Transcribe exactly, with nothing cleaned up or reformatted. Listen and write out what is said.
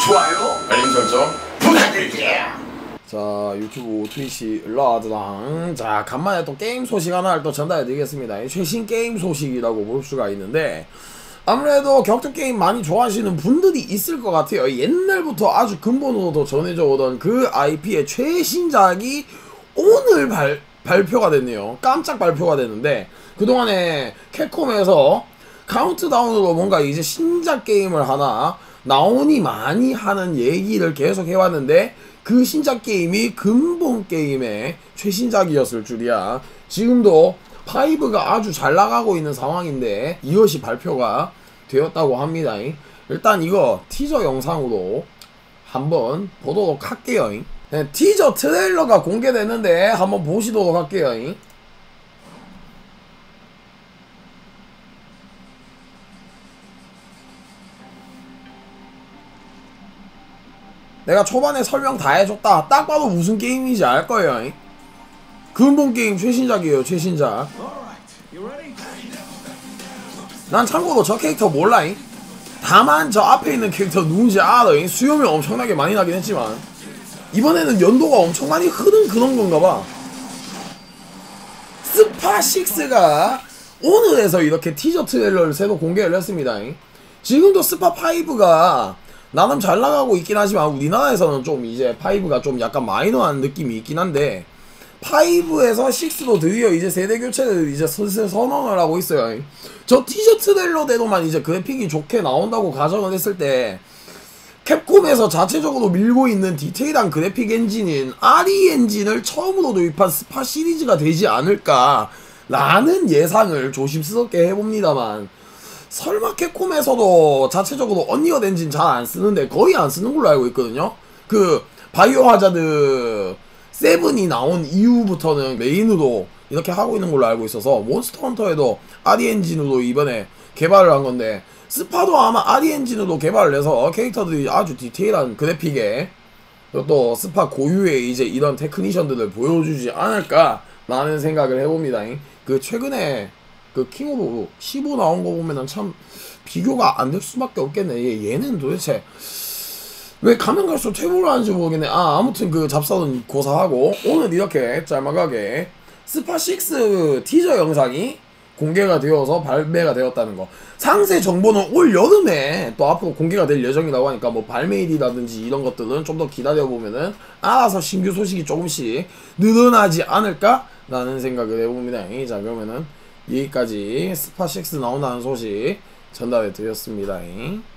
좋아요, 알림 설정 부탁드릴게요. 자, 유튜브 트위치 일라드랑 자 간만에 또 게임 소식 하나를 또 전달해드리겠습니다. 최신 게임 소식이라고 볼 수가 있는데, 아무래도 격투 게임 많이 좋아하시는 분들이 있을 것 같아요. 옛날부터 아주 근본으로 전해져 오던 그 아이피의 최신작이 오늘 발, 발표가 됐네요. 깜짝 발표가 됐는데, 그동안에 캡콤에서 카운트다운으로 뭔가 이제 신작 게임을 하나 나오니 많이 하는 얘기를 계속 해왔는데, 그 신작 게임이 근본 게임의 최신작이었을 줄이야. 지금도 파이브가 아주 잘 나가고 있는 상황인데 이것이 발표가 되었다고 합니다. 일단 이거 티저 영상으로 한번 보도록 할게요. 네, 티저 트레일러가 공개됐는데 한번 보시도록 할게요. 내가 초반에 설명 다 해줬다. 딱 봐도 무슨 게임인지 알 거예요. 근본 게임 최신작이에요. 최신작. 난 참고로 저 캐릭터 몰라. 다만 저 앞에 있는 캐릭터 누군지 알아. 수염이 엄청나게 많이 나긴 했지만 이번에는 연도가 엄청 많이 흐른 그런 건가봐. 스파식스가 오늘에서 이렇게 티저 트레일러를 새로 공개를 했습니다. 지금도 스파파이브가 나름 잘 나가고 있긴 하지만 우리나라에서는 좀 이제 파이브가 좀 약간 마이너한 느낌이 있긴 한데, 파이브에서 식스도 드디어 이제 세대 교체를 이제 슬슬 선언을 하고 있어요. 저 티저 트레일러대로만 이제 그래픽이 좋게 나온다고 가정을 했을 때, 캡콤에서 자체적으로 밀고 있는 디테일한 그래픽 엔진인 알이 엔진을 처음으로 도입한 스파 시리즈가 되지 않을까 라는 예상을 조심스럽게 해봅니다만, 설마 캡콤에서도 자체적으로 언리얼 엔진 잘 안 쓰는데 거의 안 쓰는 걸로 알고 있거든요. 그 바이오 하자드 세븐이 나온 이후부터는 메인으로 이렇게 하고 있는 걸로 알고 있어서, 몬스터 헌터에도 알이 엔진으로 이번에 개발을 한 건데, 스파도 아마 알이 엔진으로 개발을 해서 캐릭터들이 아주 디테일한 그래픽에 또 스파 고유의 이제 이런 테크니션들을 보여주지 않을까 라는 생각을 해봅니다. 그 최근에 그 킹 오브 십오 나온 거 보면은 참 비교가 안 될 수밖에 없겠네. 얘, 얘는 도대체 왜 가면 갈수록 퇴보를 하는지 모르겠네. 아, 아무튼 그 잡사는 고사하고, 오늘 이렇게 짤막하게 스파식스 티저 영상이 공개가 되어서 발매가 되었다는 거. 상세 정보는 올 여름에 또 앞으로 공개가 될 예정이라고 하니까 뭐 발매일이라든지 이런 것들은 좀 더 기다려보면은 알아서 신규 소식이 조금씩 늘어나지 않을까 라는 생각을 해봅니다. 자, 그러면은 여기까지 스파식스 나온다는 소식 전달해 드렸습니다.